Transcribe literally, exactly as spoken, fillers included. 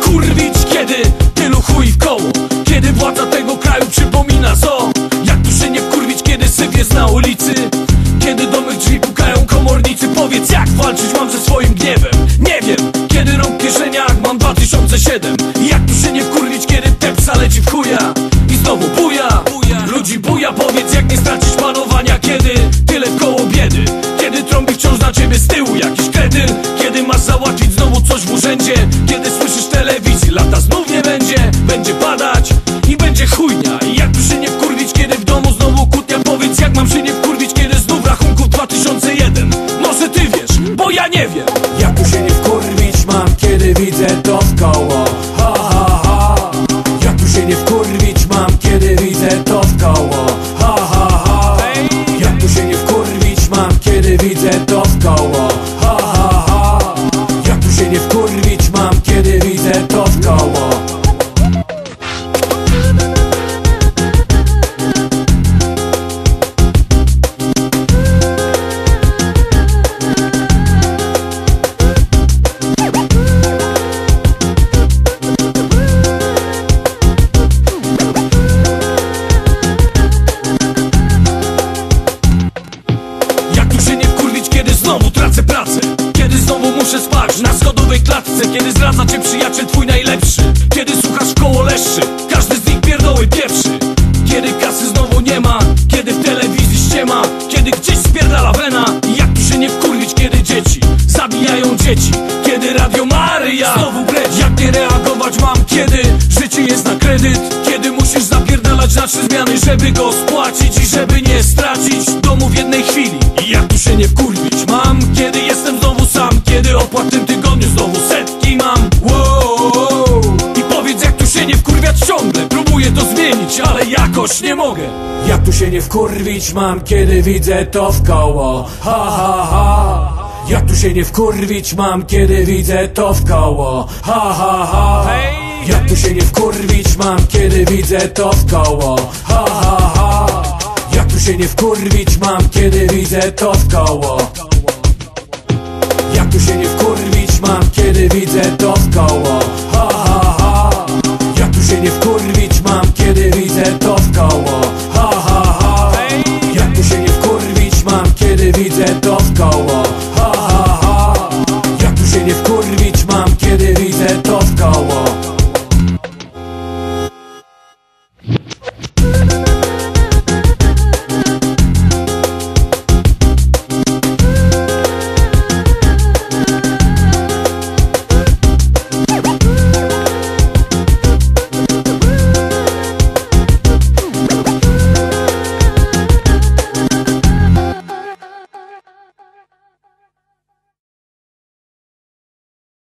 wkurwić, kiedy tylu chuj w koło, kiedy władza tego kraju przypomina zoo. Jak tu się nie wkurwić, kiedy syf jest na ulicy, kiedy do mych drzwi pukają komornicy. Powiedz, jak walczyć mam ze swoim gniewem? Nie wiem, kiedy rąk w kieszeniach mam dwa tysiące siedem. I jak tu się nie wkurwić, kiedy tepsa leci w chuja i znowu buja, ludzi buja. Powiedz, jak nie stracić panowania, kiedy tyle w koło biedy, kiedy trąbi wciąż na ciebie z tyłu jakiś kretyn, kiedy masz załatwić znowu coś w urzędzie, kiedy słyszysz telewizji, lata znów nie będzie, będzie padać i będzie chujnia. I jak tu się nie wkurwić, kiedy w domu znowu kłótnia? Powiedz, jak mam się nie wkurwić, kiedy znów rachunków dwa tysiące jeden. Może ty wiesz, bo ja nie wiem. Jak tu się nie wkurwić mam, kiedy widzę to w koło, ha ha ha. Jak tu się nie wkurwić mam, kiedy widzę to w koło, ha ha ha. Jak tu się nie wkurwić mam, kiedy widzę to w koło, ha ha ha. Jak tu się nie wkurwić mam, kiedy widzę to w koło. Kiedy znowu tracę pracę, kiedy znowu muszę spać na schodowej klatce, kiedy zdradza cię przyjaciel twój najlepszy, kiedy słuchasz koło leszczy, każdy z nich pierdoły pierwszy, kiedy kasy znowu nie ma, kiedy w telewizji ściema, kiedy gdzieś spierdala wena. I jak tu się nie wkurwić, kiedy dzieci zabijają dzieci, kiedy Radio Maryja znowu breci. Jak nie reagować mam, kiedy życie jest na kredyt, kiedy musisz zapierdalać na trzy zmiany, żeby go spłacić i żeby nie stracić domu w jednej chwili. I jak tu się nie wkurwić mam, kiedy jestem znowu sam, kiedy opłat w tym tygodniu znowu setki mam. Wow. I powiedz, jak tu się nie wkurwiać ciągle, próbuję to zmienić, ale jakoś nie mogę. Jak tu się nie wkurwić mam, kiedy widzę to w koło, ha ha ha. Jak tu się nie wkurwić mam, kiedy widzę to w koło, ha ha ha. Jak tu się nie wkurwić mam, kiedy widzę to w koło, ha ha ha. Jak tu się nie wkurwić mam, kiedy widzę to w koło. Jak tu się nie wkurwić mam, kiedy widzę to w koło,